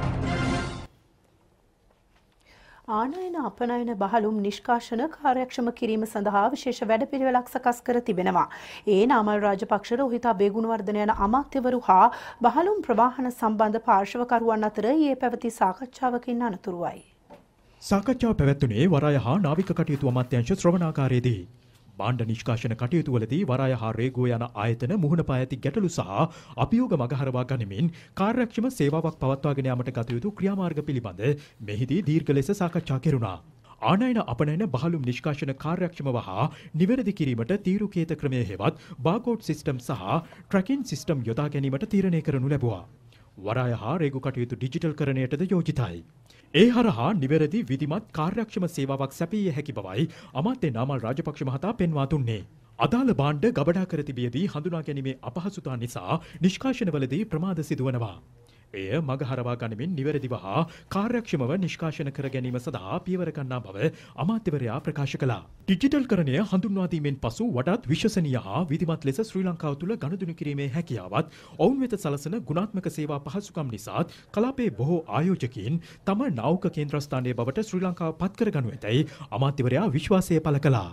S2: ආනයන අපනයන බහලුම් නිෂ්කාශන කාර්යක්ෂම කිරීම සඳහා විශේෂ වැඩපිළිවෙලක් සකස් කර තිබෙනවා. ඒ නාමල් රාජපක්ෂ රෝහිත බේගුණවර්ධන යන අමාත්‍යවරු හා බහලුම් ප්‍රවාහන සම්බන්ධ පාර්ශවකරුවන් අතර ඊයේ පැවති සාකච්ඡාවකින් අනතුරුවයි.
S6: සාකච්ඡාව පැවැත්වුණේ වරාය හා නාවික කටයුතු අමාත්‍යාංශ ශ්‍රවණාකාරයේදී. භාණ්ඩ නිෂ්කාශන කටයුතුවලදී වරාය හා රේගෝ යන ආයතන මුහුණ පා ඇති ගැටලු සහ අභියෝග මගහරවා ගනිමින් කාර්යක්ෂම සේවාවක් පවත්වාගෙන යාමට ගත යුතු ක්‍රියාමාර්ග පිළිබඳ මෙහිදී දීර්ඝ ලෙස සාකච්ඡා කෙරුණා. ආනයන අපනයන බහලුම් නිෂ්කාශන කාර්යක්ෂමව හා නිවැරදි කිරීමට තීරුකේත ක්‍රමය හෙවත් බාකෝඩ් සිස්ටම් සහ ට්‍රැකින් සිස්ටම් යොදා ගැනීමට තීරණය කරනු ලැබුවා. වරාය හා රේගු කටයුතු ඩිජිටල් කරණයටද යෝජිතයි. ඒ හරහා නිවැරදි විධිමත් කාර්යක්ෂම සේවාවක් සැපිය හැකි බවයි අමාත්‍ය නාමල් රාජපක්ෂ මහතා පෙන්වා දුන්නේ. අදාළ භාණ්ඩ ගබඩා කර තිබියදී හඳුනා ගැනීමේ අපහසුතා නිසා නිෂ්කාශනවලදී ප්‍රමාද සිදුවනවා. එය මගහරවා ගනිමින් නිවැරදිව හා කාර්යක්ෂමව නිෂ්කාශන කර ගැනීම සඳහා පියවර ගන්නා බව අමාත්‍යවරයා ප්‍රකාශ කළා. ඩිජිටල්කරණය හඳුන්වා දීමෙන් පසු වඩාත් විශ්වසනීය හා විධිමත් ලෙස ශ්‍රී ලංකාව තුළ ගනුදෙනු කිරීමේ හැකියාවත් ඔවුන් වෙත සලසන ගුණාත්මක සේවා පහසුකම් නිසාත් කලාපයේ බොහෝ ආයෝජකයින් තම නාවක කේන්ද්‍රස්ථානයේ බවට ශ්‍රී ලංකාව පත් කර ගනු ඇතැයි අමාත්‍යවරයා විශ්වාසය පළ කළා.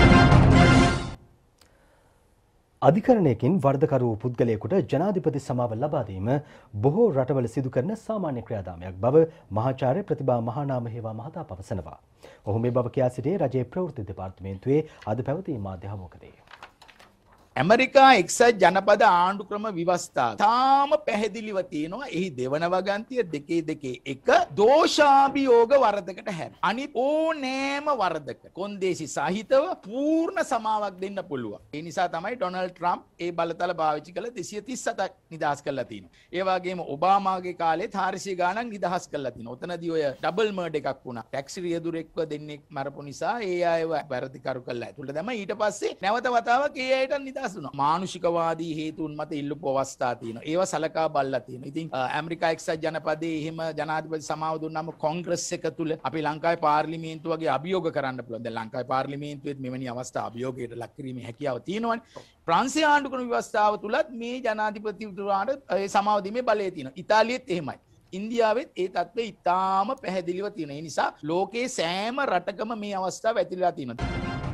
S1: අධිකරණයකින් වර්ධකරු පුද්ගලයෙකුට ජනාධිපති සමාව ලබා දීම බොහෝ රටවල සිදු කරන සාමාන්‍ය ක්‍රියාදාමයක් බව මහාචාර්ය ප්‍රතිභා මහානාම හේවා මහතා පවසනවා. ඔහු මේ බව කියා සිටියේ රජයේ ප්‍රවෘත්ති දෙපාර්තමේන්තුවේ අද පැවති මාධ්‍ය හමුවකදී.
S8: ඇමරිකා එක්සත් ජනපද ආණ්ඩු ක්‍රම ව්‍යවස්ථාව තාම පැහැදිලිව තියෙනවා. එහි දෙවන වගන්තිය 2.1 දෝෂාභියෝග වරදකට හැර. අනිත් ඕනෑම වරදක කොන්දේසි සහිතව පූර්ණ සමාවක් දෙන්න පුළුවන්. ඒ නිසා තමයි ඩොනල්ඩ් ට්‍රම්ප් ඒ බලතල පාවිච්චි කළ 237ක් නිදහස් කරලා තියෙනවා. ඒ වගේම ඔබාමාගේ කාලෙත් 400 ගාණක් නිදහස් කරලා තියෙනවා. ඔතනදී ඔය ඩබල් මර්ඩර් එකක් වුණා. ටැක්සි රියදුරෙක්ව දෙන්නෙක් මරපු නිසා ඒ අයව වැරදිකරු කළා. ඒතුළට තමයි ඊට පස්සේ නැවත වතාවක් ඒ අයට නිදහස් මානුෂිකවාදී හේතුන් මත ඉල්ලපු අවස්ථා තියෙනවා. ඒවා සලකා බලලා තියෙනවා. ඉතින් ඇමරිකා එක්සත් ජනපදයේ එහෙම ජනාධිපති සමාව දුන්නාම කොංග්‍රස් එක තුල අපි ලංකාවේ පාර්ලිමේන්තුව වගේ අභියෝග කරන්න පුළුවන්. දැන් ලංකාවේ පාර්ලිමේන්තුවේත් මෙවැනි අවස්ථා අභියෝගයට ලක් කිරීමේ හැකියාව තියෙනවානේ. ප්‍රංශීය ආණ්ඩු ක්‍රම ව්‍යවස්ථාව තුලත් මේ ජනාධිපතිතුමාට ඒ සමාව දීමේ බලය තියෙනවා. ඉතාලියෙත් එහෙමයි. ඉන්දියාවෙත් ඒ තත්ත්වය ඉතාම පැහැදිලිව තියෙනවා. ඒ නිසා ලෝකයේ සෑම රටකම මේ අවස්ථාව ඇතිවලා තියෙනවා.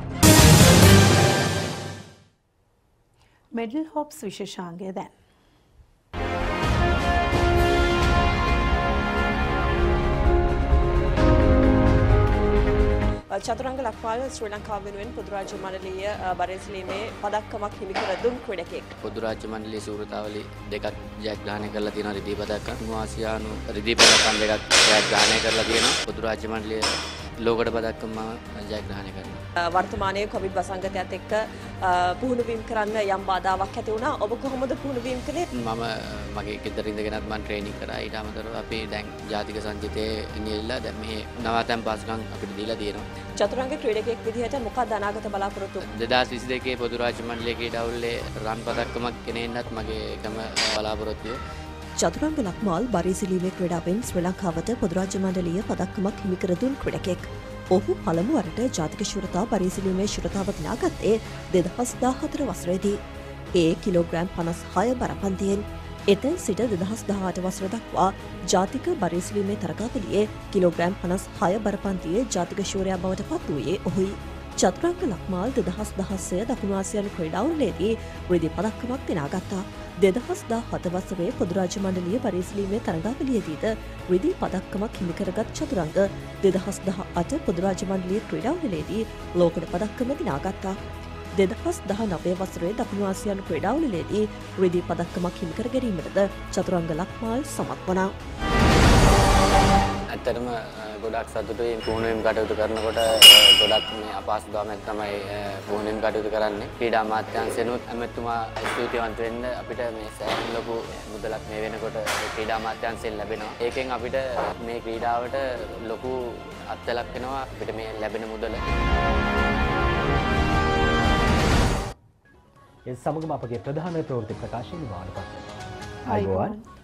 S2: මෙඩල් හොප්ස් විශේෂාංගය දැන්.
S9: චතුරංග ලක්මාල් ශ්‍රී ලංකාව වෙනුවෙන් පොදු රාජ්‍ය මණ්ඩලීය බරේසිලීමේ පදක්කමක් හිමි කර දුන් ක්‍රීඩකයෙක්.
S10: පොදු රාජ්‍ය මණ්ඩලීය සූරතාවලි දෙකක් ජයග්‍රහණය කරලා තියෙනවා. රිදී පදක්කම් ආසියානු රිදී පදක්කම් දෙකක් ජයග්‍රහණය කරලා තියෙනවා. පොදු රාජ්‍ය මණ්ඩලීය ලෝකඩ පදක්කම ජයග්‍රහණය කරනවා.
S9: වර්තමානයේ කොවිඩ් වසංගතයත් එක්ක පුහුණු වීම කරන්න යම් බාධාවක් ඇති වුණා. ඔබ කොහොමද පුහුණු වීම කළේ?
S10: මම මගේ ගෙදර ඉඳගෙනත් මම ට්‍රේනින් කරා. ඊට අමතරව අපි දැන් ජාතික සංජිතයේ ඉන්නේ දැන් මේ නවාතැන් පාසුකම් අපිට දීලා තියෙනවා.
S9: චතුරංග ක්‍රීඩකයෙක් විදිහට මොකක්ද අනාගත බලාපොරොත්තු?
S10: 2022 පොදු රාජ්‍ය මණ්ඩලයේ ක්‍රීඩාවලේ රන් පදක්කමක් ගෙනෙන්නත් මගේ එකම බලාපොරොත්තුව.
S9: චතුරංග ලක්මාල් බරේසිලීමේ ක්‍රීඩාවෙන් ශ්‍රී ලංකාවට පොදු රාජ්‍ය මණ්ඩලීය පදක්කමක් හිමි කර දුන් ක්‍රීඩකයෙක්. ඔහු පළමු වරට ජාතික ශූරතා බරේසිලීමේ ශූරතාව දිනාගත්තේ 2014 වසරේදී. ඒ කිලෝග්‍රෑම් 56 බරපන්තියෙන් එතැන් සිට 2018 වසර දක්වා ජාතික බරේසිලීමේ තරගාවලියේ කිලෝග්‍රෑම් 56 බරපන්තියේ ජාතික ශූරයා බවට පත් වූයේ ඔහුයි. චතුරංග ලක්මාල් 2016 දකුණු ආසියානු ක්‍රීඩාවලේදී රිදී පදක්කමක් දිනාගත්තා. 2017 වසරේ පොදු රාජ්‍ය මණ්ඩලීය බරේසිලීමේ තරගාවලියේදීද රිදී පදක්කමක් හිමි කරගත් චතුරංග 2018 පොදු රාජ්‍ය මණ්ඩලීය ක්‍රීඩාවලේදී ලෝකඩ පදක්කම දිනාගත්තා. 2019 වසරේ දකුණු ආසියානු ක්‍රීඩාවලේදී රිදී පදක්කමක් හිමි කර ගැනීමටද චතුරංග ලක්මාල් සමත් වුණා.
S10: ඇත්තටම ගොඩක් සතුටුයි පුහුණුවීම් කටයුතු කරනකොට ගොඩක් මේ අපහසුතාවයක් තමයි පුහුණුවීම් කටයුතු කරන්නේ. ක්‍රීඩා අමාත්‍යාංශෙනුත් ඇමතුමා ස්තුතිවන්ත වෙන්න අපිට මේ සෑහෙන ලොකු මුදලක් මේ වෙනකොට ක්‍රීඩා අමාත්‍යාංශයෙන් ලැබෙනවා. ඒකෙන් අපිට මේ ක්‍රීඩාවට ලොකු අත්දැකීමක් වෙනවා අපිට මේ ලැබෙන මුදල.
S1: ඒ සමගම අපගේ ප්‍රධාන ප්‍රවෘත්ති ප්‍රකාශන නිවාඩ පත් වෙනවා.